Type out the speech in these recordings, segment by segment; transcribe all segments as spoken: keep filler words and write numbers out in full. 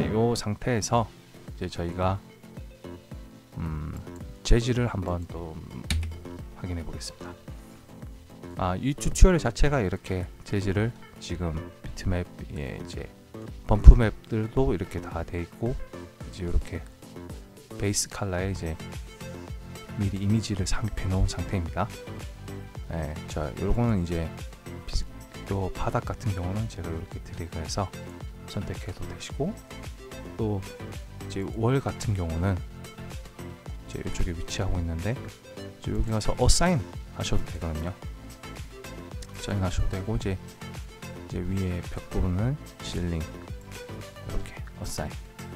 이제 요 상태에서 이제 저희가 음, 재질을 한번 또 확인해 보겠습니다. 아, 이 튜토리얼 자체가 이렇게 재질을 지금 비트맵에 이제 범프 맵들도 이렇게 다 돼 있고, 이제 이렇게 베이스 컬러에 이제 미리 이미지를 삽입해 놓은 상태입니다. 네, 자, 요거는 이제 요 바닥 같은 경우는 제가 이렇게 드래그해서 선택해도 되시고, 또 이제 월 같은 경우는 이제 이쪽에 위치하고 있는데 이제 여기 가서 어사인 하셔도 되거든요. 어사인 하셔도 되고, 이제 이제 위에 벽 부분은 실링 이렇게 어사인.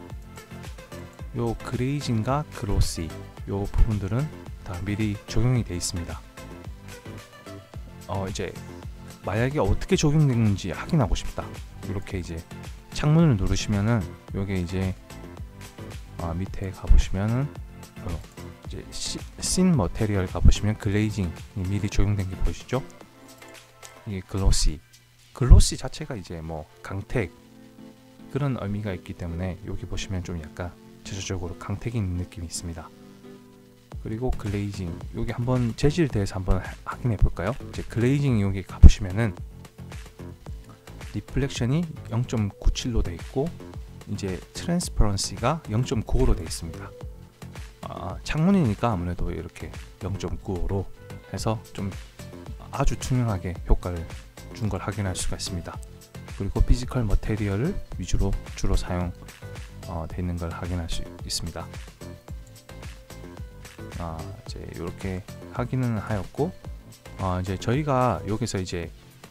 요 그레이징과 글로시 요 부분들은 다 미리 적용이 되어 있습니다. 어 이제 만약에 어떻게 적용되는지 확인하고 싶다, 이렇게 이제 창문을 누르시면은 요게 이제 아, 밑에 가보시면은 어, 이제 씬 머테리얼 가보시면 글레이징이 미리 적용된 게 보이시죠? 이게 글로시 글로시 자체가 이제 뭐 강택 그런 의미가 있기 때문에 여기 보시면 좀 약간 전체적으로 강택이 있는 느낌이 있습니다. 그리고 글레이징, 여기 한번 재질 대해서 한번 확인해 볼까요? 이제 글레이징 여기 가보시면은 리플렉션이 영 점 구칠로 돼 있고, 이제 트랜스퍼런시가 영 점 구오로 돼 있습니다. 아, 창문이니까 아무래도 이렇게 영 점 구오로 해서 좀 아주 투명하게 효과를 준 걸 확인할 수가 있습니다. 그리고 피지컬 머테리얼을 위주로 주로 사용 어, 돼 있는 걸 확인할 수 있습니다. 아, 이제 이렇게 확인은 하였고, 아, 이제 저희가 여기서 이제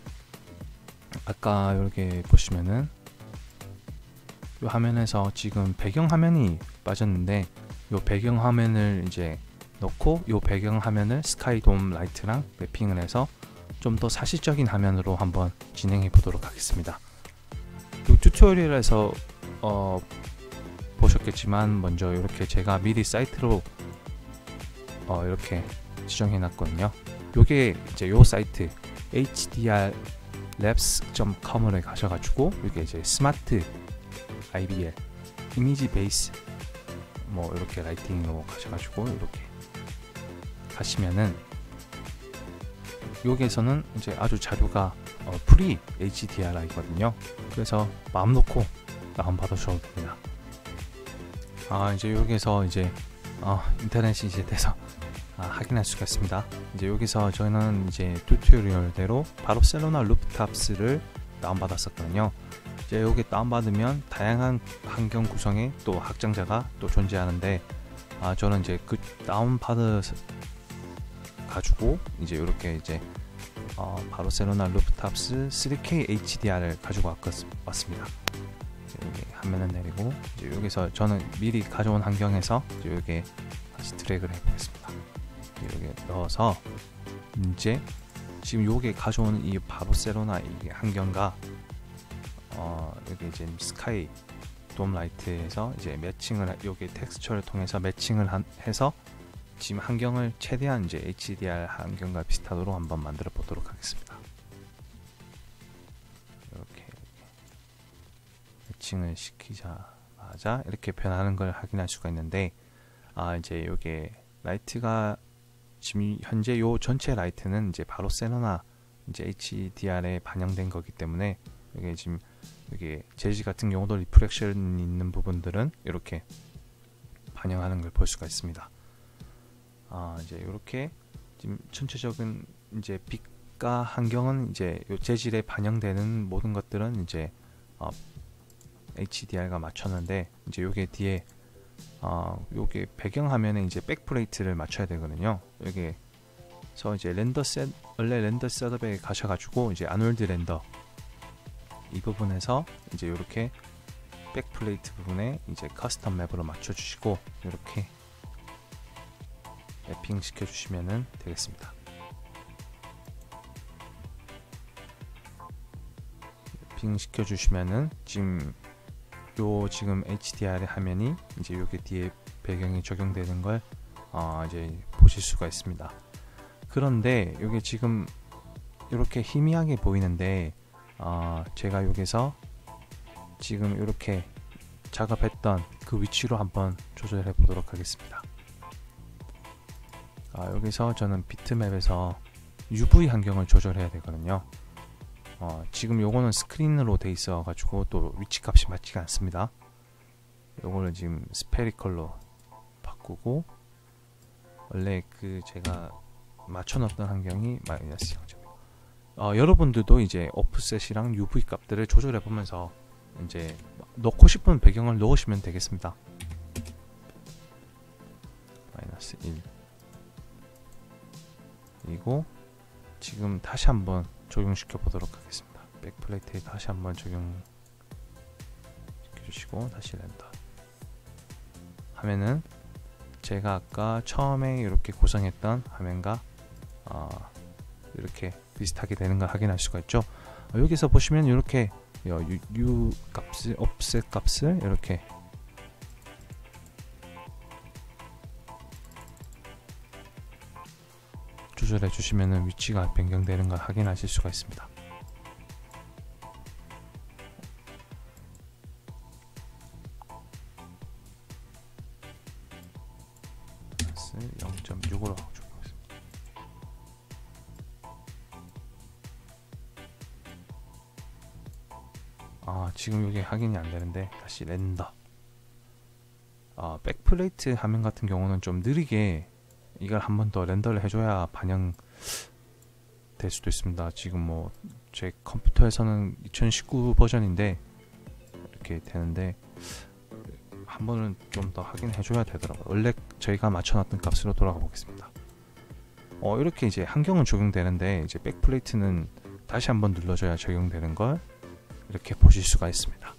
아까 이렇게 보시면은 이 화면에서 지금 배경 화면이 빠졌는데, 이 배경 화면을 이제 넣고 이 배경 화면을 스카이 돔 라이트랑 맵핑을 해서 좀 더 사실적인 화면으로 한번 진행해 보도록 하겠습니다. 이 튜토리얼에서 어, 보셨겠지만 먼저 이렇게 제가 미리 사이트로 어, 이렇게 지정해 놨거든요. 요게 이제 요 사이트 에이치디알 랩스 닷 컴을 가셔가지고 이게 이제 스마트 아이비엘 이미지 베이스 뭐 이렇게 라이팅으로 가셔가지고 이렇게 가시면은 여기에서는 이제 아주 자료가 어, 프리 에이치디알아이거든요. 그래서 마음 놓고 다운 받으셔도 됩니다. 아, 이제 여기서 이제 어, 인터넷이 이제 돼서 아, 확인할 수가 있습니다. 이제 여기서 저희는 이제 튜토리얼대로 바르셀로나 루프탑스를 다운받았었거든요. 이제 여기 다운받으면 다양한 환경 구성의 또 확장자가 또 존재하는데, 아, 저는 이제 그 다운받아 가지고 이제 이렇게 이제 어, 바르셀로나 루프탑스 쓰리 케이 에이치디알을 가지고 왔습니다. 여기 화면을 내리고 이제 여기서 저는 미리 가져온 환경에서 이제 여기 다시 드래그를 해보겠습니다. 여기 넣어서 이제 지금 요게 가져온 이 바르셀로나 이 환경과 어, 여기 이제 스카이 돔 라이트에서 이제 매칭을 여기 텍스처를 통해서 매칭을 한, 해서 지금 환경을 최대한 이제 에이치디알 환경과 비슷하도록 한번 만들어 보도록 하겠습니다. 이렇게 매칭을 시키자마자 이렇게 변하는 걸 확인할 수가 있는데, 아, 이제 요게 라이트가 지금 현재 요 전체 라이트는 이제 바르셀로나 이제 에이치디알에 반영된 거기 때문에 이게 지금 여기 재질 같은 경우도 리프렉션 있는 부분들은 이렇게 반영하는 걸 볼 수가 있습니다. 아, 이제 이렇게 지금 전체적인 이제 빛과 환경은 이제 요 재질에 반영되는 모든 것들은 이제 어, 에이치디알과 맞췄는데, 이제 요게 뒤에 어, 요게 배경 화면에 이제 백플레이트를 맞춰야 되거든요. 여기서 이제 렌더 셋 원래 렌더 셋업에 가셔가지고 이제 아놀드 렌더 이 부분에서 이제 이렇게 백플레이트 부분에 이제 커스텀 맵으로 맞춰주시고 이렇게 맵핑 시켜주시면 되겠습니다. 맵핑 시켜주시면은 지금 요 지금 에이치디알 화면이 이제 여기 뒤에 배경이 적용되는 걸 어 이제 보실 수가 있습니다. 그런데 이게 지금 이렇게 희미하게 보이는데 어 제가 여기서 지금 이렇게 작업했던 그 위치로 한번 조절해 보도록 하겠습니다. 아, 여기서 저는 비트맵에서 유브이 환경을 조절해야 되거든요. 어, 지금 요거는 스크린으로 돼 있어 가지고 또 위치 값이 맞지가 않습니다. 요거는 지금 스페리컬로 바꾸고, 원래 그 제가 맞춰놨던 환경이 마이너스 영 점 일. 어, 여러분들도 이제 오프셋이랑 유브이 값들을 조절해 보면서 이제 넣고 싶은 배경을 넣으시면 되겠습니다. 마이너스 일. 그리고 지금 다시 한번 적용시켜 보도록 하겠습니다. 백플레이트에 다시 한번 적용시켜 주시고 다시 렌더 하면은 제가 아까 처음에 이렇게 구성했던 화면과 어, 이렇게 비슷하게 되는 걸 확인할 수가 있죠. 어, 여기서 보시면 이렇게 유, 유 값을, offset 값을 이렇게 조절해 주시면 위치가 변경되는 걸 확인하실 수가 있습니다. 영 점 육으로 적용했습니다. 아, 지금 이게 확인이 안 되는데 다시 렌더. 아, 백플레이트 화면 같은 경우는 좀 느리게 이걸 한 번 더 렌더를 해줘야 반영 될 수도 있습니다. 지금 뭐 제 컴퓨터에서는 이천십구 버전인데 이렇게 되는데 한 번은 좀 더 확인해 줘야 되더라고요. 원래 저희가 맞춰놨던 값으로 돌아가 보겠습니다. 어, 이렇게 이제 환경은 적용되는데 이제 백플레이트는 다시 한번 눌러줘야 적용되는 걸 이렇게 보실 수가 있습니다.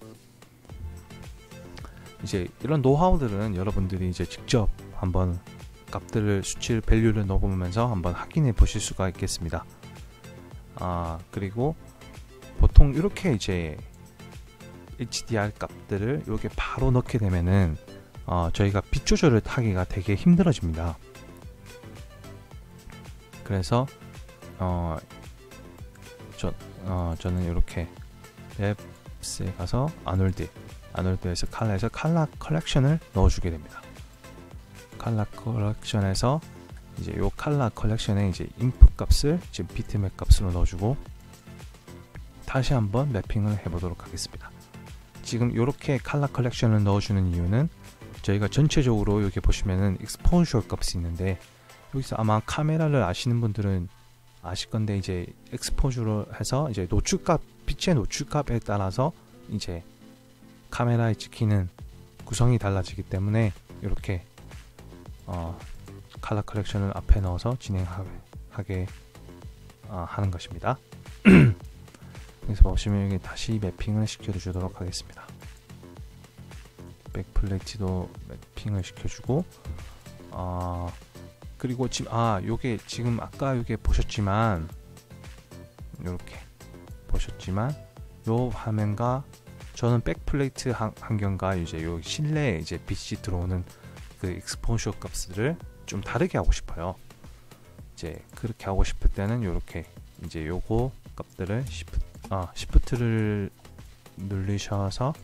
이제 이런 노하우들은 여러분들이 이제 직접 한번 값들을 수치를 밸류를 넣어보면서 한번 확인해 보실 수가 있겠습니다. 아, 그리고 보통 이렇게 이제 에이치디알 값들을 이렇게 바로 넣게 되면은 어, 저희가 빛 조절을 하기가 되게 힘들어집니다. 그래서 어, 저, 어, 저는 이렇게 랩스에 가서 아놀드 아놀드에서 칼라에서 칼라 컬렉션을 넣어주게 됩니다. 칼라 컬렉션에서 이제 요 칼라 컬렉션에 이제 인풋 값을 지금 비트맵 값으로 넣어주고 다시 한번 매핑을 해보도록 하겠습니다. 지금 이렇게 칼라 컬렉션을 넣어주는 이유는 저희가 전체적으로 여기 보시면은 exposure 값이 있는데 여기서 아마 카메라를 아시는 분들은 아실 건데 이제 exposure로 해서 이제 노출값 빛의 노출값에 따라서 이제 카메라에 찍히는 구성이 달라지기 때문에 이렇게 어, 칼라 컬렉션을 앞에 넣어서 진행하게 어, 하는 것입니다. 여기서 보시면 여기 다시 매핑을 시켜주도록 하겠습니다. 백플레이트도 매핑을 시켜주고 어, 그리고 지금 아 요게 지금 아까 요게 보셨지만 요렇게 보셨지만 요 화면과 저는 백플레이트 환경과 이제 요 실내에 이제 빛이 들어오는 그 익스포셔 값을 좀 다르게 하고 싶어요. 이제 그렇게 하고 싶을 때는 요렇게 이제 요거 값들을 시프트, 아, 시프트를 누르셔서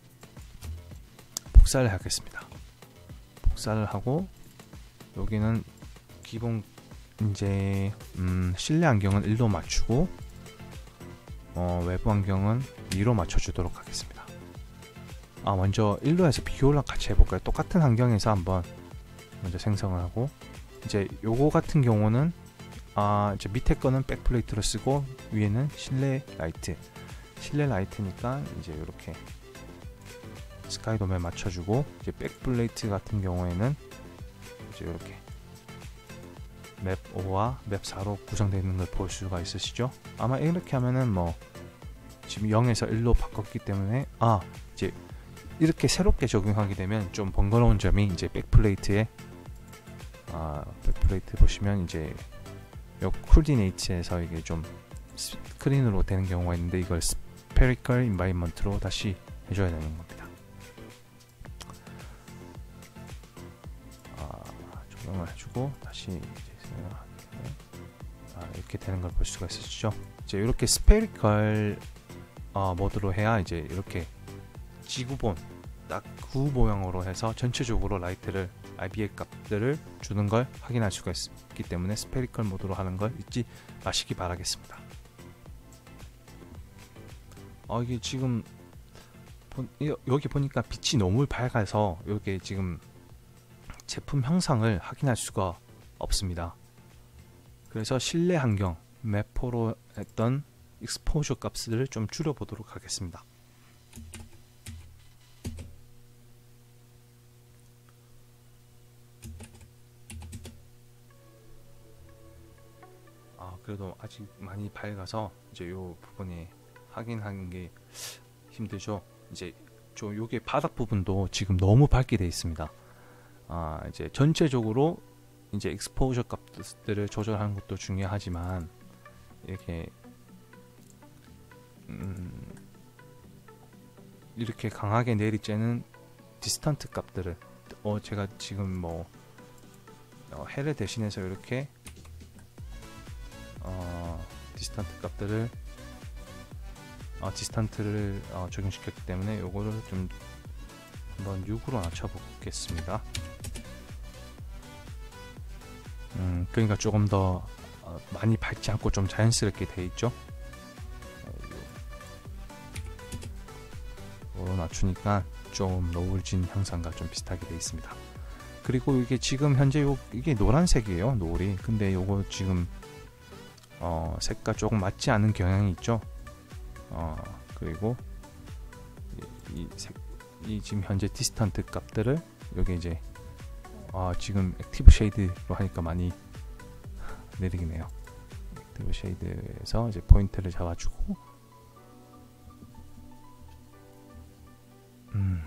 복사를 하겠습니다. 복사를 하고 여기는 기본 이제 음, 실내 환경은 일로 맞추고 어, 외부 환경은 이로 맞춰주도록 하겠습니다. 아, 먼저 일로 해서 비교랑 같이 해볼까요? 똑같은 환경에서 한번 먼저 생성을 하고 이제 요거 같은 경우는 아, 이제 밑에 거는 백플레이트로 쓰고 위에는 실내 라이트 실내 라이트니까 이제 이렇게 스카이돔에 맞춰주고 이제 백플레이트 같은 경우에는 이제 이렇게 맵 오와 맵 사로 구성되어 있는 걸 볼 수가 있으시죠? 아마 이렇게 하면은 뭐 지금 영에서 일로 바꿨기 때문에 아 이제 이렇게 새롭게 적용하게 되면 좀 번거로운 점이 이제 백플레이트에 아 백플레이트 보시면 이제 요 코디네이트에서 이게 좀 스크린으로 되는 경우가 있는데 이걸 스페리컬 인바이먼트로 다시 해줘야 되는 겁니다. 아, 적용을 해주고 다시 이제 아, 이렇게 되는 걸 볼 수가 있으시죠? 이제 이렇게 스페리컬 어, 모드로 해야 이제 이렇게 지구본 딱 그 모양으로 해서 전체적으로 라이트를 알비에이 값들을 주는 걸 확인할 수가 있기 때문에 스페리컬 모드로 하는 걸 잊지 마시기 바라겠습니다. 어, 이게 지금 보, 여기 보니까 빛이 너무 밝아서 이게 지금 제품 형상을 확인할 수가 없습니다. 그래서 실내 환경 매포로 했던 익스포저 값을 좀 줄여 보도록 하겠습니다. 아, 그래도 아직 많이 밝아서 이제 요 부분이 확인하는 게 힘들죠. 이제 저 요게 바닥 부분도 지금 너무 밝게 되어 있습니다. 아, 이제 전체적으로 이제 익스포저 값들을 조절하는 것도 중요하지만 이렇게 음, 이렇게 강하게 내리쬐는 디스턴트 값들을 어 제가 지금 뭐 어, 해를 대신해서 이렇게 어, 디스턴트 값들을 어, 디스턴트를 어, 적용시켰기 때문에 요거를 좀 한번 육으로 낮춰 보겠습니다. 음, 그러니까 조금 더 어, 많이 밝지 않고 좀 자연스럽게 돼 있죠. 요로 낮추니까 좀 노을진 형상과 좀 비슷하게 돼 있습니다. 그리고 이게 지금 현재 요 이게 노란색이에요, 노을이. 근데 요거 지금 어, 색과 조금 맞지 않는 경향이 있죠. 어, 그리고 이, 이, 색, 이 지금 현재 디스턴트 값들을 여기 이제 아, 지금 액티브 쉐이드로 하니까 많이 느리네요. 액티브 쉐이드에서 이제 포인트를 잡아주고, 음,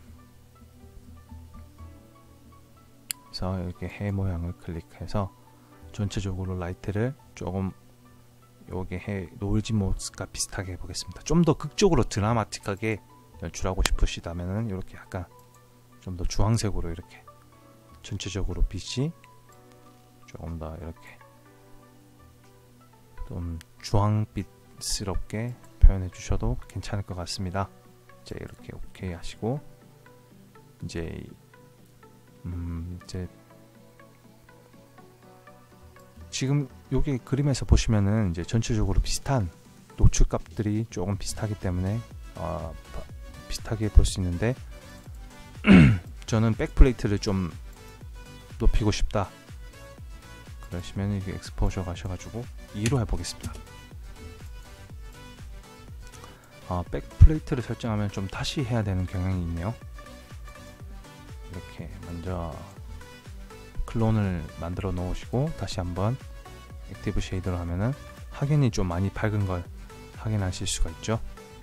그래서 이렇게 해 모양을 클릭해서 전체적으로 라이트를 조금 요게 해 노을진 모드가 비슷하게 해보겠습니다. 좀 더 극적으로 드라마틱하게 연출하고 싶으시다면은 이렇게 약간 좀 더 주황색으로 이렇게 전체적으로 빛이 조금 더 이렇게 좀 주황빛스럽게 표현해 주셔도 괜찮을 것 같습니다. 이제 이렇게 오케이 하시고 이제 음 이제 지금 여기 그림에서 보시면은 이제 전체적으로 비슷한 노출 값들이 조금 비슷하기 때문에 어, 비슷하게 볼 수 있는데 저는 백플레이트를 좀 높이고 싶다 그러시면 이게 엑스포저 가셔가지고 이로 해보겠습니다. 아, 백플레이트를 설정하면 좀 다시 해야 되는 경향이 있네요. 이렇게 먼저 클론을 만들어 놓으시고 다시 한번 액티브 쉐이더로 하면은 확연히 좀 많이 밝은 걸 확인하실 수가 있죠.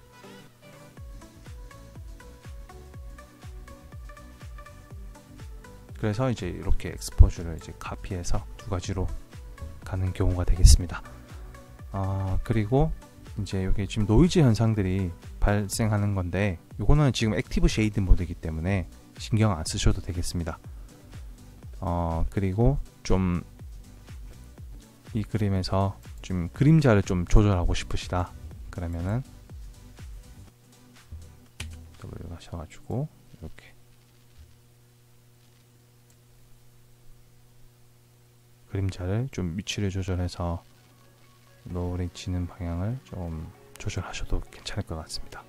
그래서 이제 이렇게 엑스포즈를 이제 카피해서 두 가지로 가는 경우가 되겠습니다. 아, 그리고 이제 여기 지금 노이즈 현상들이 발생하는 건데 이거는 지금 액티브 쉐이드 모드이기 때문에 신경 안 쓰셔도 되겠습니다. 어, 그리고 좀 이 그림에서 좀 그림자를 좀 조절하고 싶으시다 그러면은 W 가셔가지고 이렇게 그림자를 좀 위치를 조절해서 노을이 지는 방향을 좀 조절하셔도 괜찮을 것 같습니다.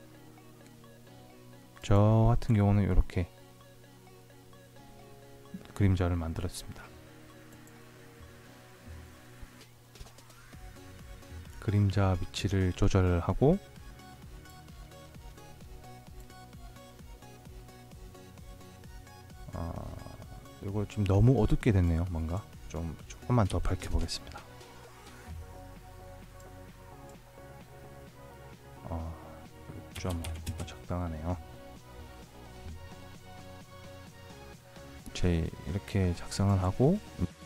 저 같은 경우는 이렇게 그림자를 만들었습니다. 그림자 위치를 조절을 하고 아, 이거 좀 너무 어둡게 됐네요. 뭔가 좀 조금만 더 밝혀 보겠습니다. 어, 좀 적당하네요. 제 이렇게 작성을 하고